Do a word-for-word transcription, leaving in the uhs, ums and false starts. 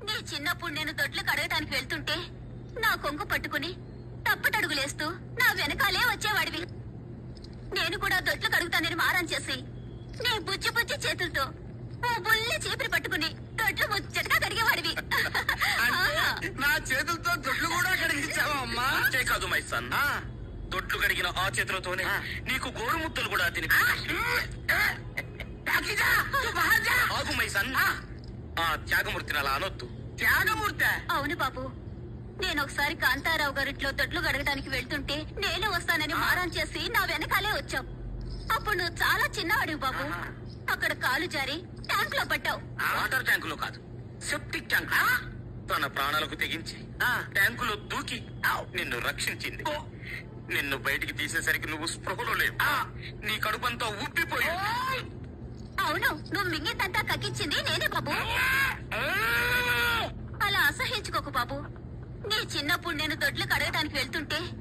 నీ చిన్నప్పుడు నేను దొడ్లు కడగటానికి వెళ్తుంటే నా కొంగు పట్టుకుని తప్పటడుగులేస్తూ నా వెనకాలే వచ్చేవాడివి. నేను కూడా దొడ్లు కడుగుతానని మారం చేసి నీ బుజ్జి బుజ్జి చేతులతో ఓ బుల్లి చీపిరి పట్టుకుని దొడ్లు ముచ్చటగా కడిగేవాడివి. నా చేతులతో దొడ్లు కూడా కడిగించావా అమ్మా? అంతే కాదు మై సన్, దొడ్లు కడిగిన ఆ చేతులతోనే నీకు గోరుముద్దలు కూడా తిని. ఆగు మై సన్, ఆ త్యాగమూర్తిని అలా అనొద్దు. త్యాగమూర్తి? అవును బాబు, నేను ఒకసారి కాంతారావు గారింట్లో దొడ్లు గడగడానికి వెళ్తుంటే నేను వస్తానని మారం చేసి నా వెనకాలే వచ్చావు. అప్పుడు నువ్వు చాలా చిన్నవాడివి బాబు. అక్కడ కాలు జారి ట్యాంక్ లో పట్టావు. వాటర్ ట్యాంకులో కాదు, సెప్టిక్ ట్యాంక్. తన ప్రాణాలకు తెగించి ట్యాంకులో దూకి నిన్ను రక్షించింది. నిన్ను బయటికి తీసేసరికి నువ్వు స్పృహలో లేవు. నీ కడుపంతా ఉబ్బిపోయి. అవును, నువ్వు మింగిందంతా కక్కించింది నేనే బాబు. అలా అసహించుకోకు బాబు. నీ చిన్నప్పుడు నేను దొడ్లు కడగటానికి వెళ్తుంటే